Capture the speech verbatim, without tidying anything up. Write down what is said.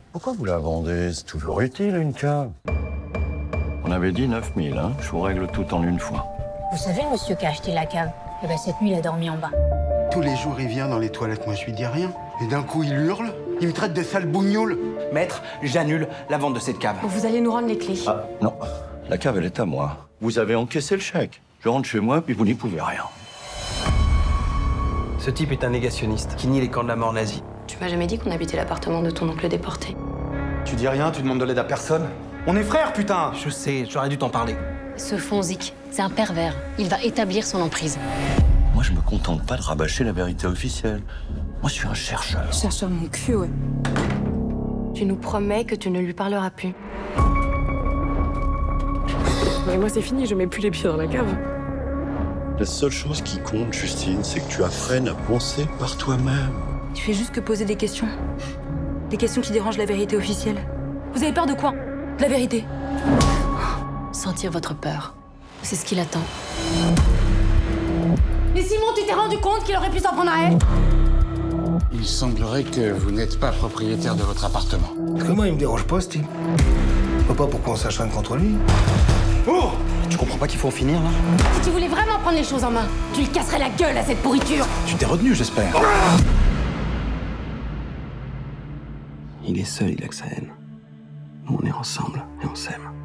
Pourquoi vous la vendez? C'est toujours utile, une cave. On avait dit neuf mille, hein. Je vous règle tout en une fois. Vous savez, le monsieur qui a acheté la cave, eh ben, cette nuit, il a dormi en bas. Tous les jours, il vient dans les toilettes, moi je lui dis rien. Et d'un coup, il hurle. Il me traite de sale bougnoule. Maître, j'annule la vente de cette cave. Vous allez nous rendre les clés. Ah, non. La cave, elle est à moi. Vous avez encaissé le chèque. Je rentre chez moi, puis vous n'y pouvez rien. Ce type est un négationniste qui nie les camps de la mort nazie. Tu m'as jamais dit qu'on habitait l'appartement de ton oncle déporté. Tu dis rien, tu demandes de l'aide à personne. On est frères, putain! Je sais, j'aurais dû t'en parler. Ce Fonzik, c'est un pervers. Il va établir son emprise. Moi, je me contente pas de rabâcher la vérité officielle. Moi, je suis un chercheur. Chercheur mon cul, ouais. Tu nous promets que tu ne lui parleras plus. Mais moi, c'est fini, je mets plus les pieds dans la cave. La seule chose qui compte, Justine, c'est que tu apprennes à penser par toi-même. Tu fais juste que poser des questions. Des questions qui dérangent la vérité officielle. Vous avez peur de quoi? De la vérité. Sentir votre peur. C'est ce qu'il attend. Mais Simon, tu t'es rendu compte qu'il aurait pu s'en prendre à elle? Il semblerait que vous n'êtes pas propriétaire de votre appartement. Parce que moi, il me dérange pas, ce type. Je vois pas pourquoi on s'acharne contre lui. Oh! Tu comprends pas qu'il faut en finir, là? Si tu voulais vraiment prendre les choses en main, tu lui casserais la gueule à cette pourriture. Tu t'es retenu, j'espère. Il est seul, il a que sa haine. Nous, on est ensemble et on s'aime.